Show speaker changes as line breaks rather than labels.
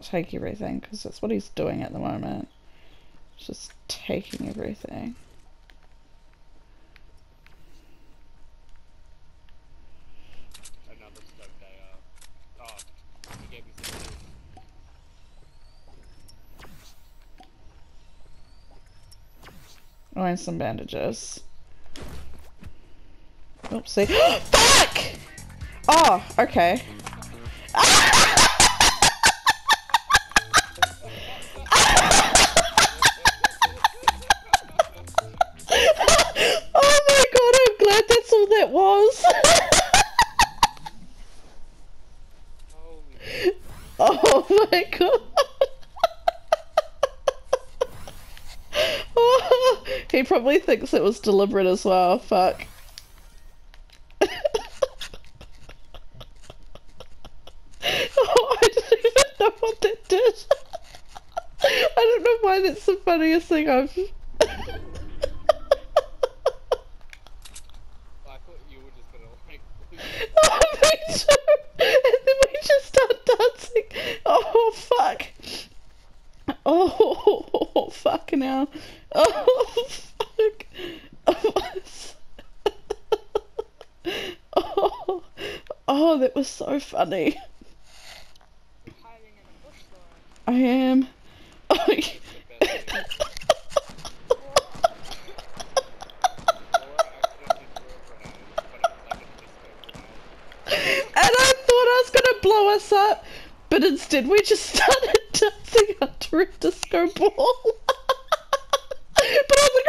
take everything, because that's what he's doing at the moment. Just taking everything.
Another scope day. Oh, he gave me some food.
Oh, and some bandages. Oopsie. Fuck! Oh, okay. Oh my god, I'm glad that's all that was. Oh my god. Oh, he probably thinks it was deliberate as well. Fuck. Oh, I don't even know what that did. I don't know why that's the funniest thing I've...
I thought you were just gonna like...
Oh, me too! And then we just start dancing. Oh, fuck. Oh, fucking hell. Oh, fuck. Oh, oh, that was so funny. I am. Oh, and I thought I was gonna blow us up, but instead we just started dancing under a disco ball. But I was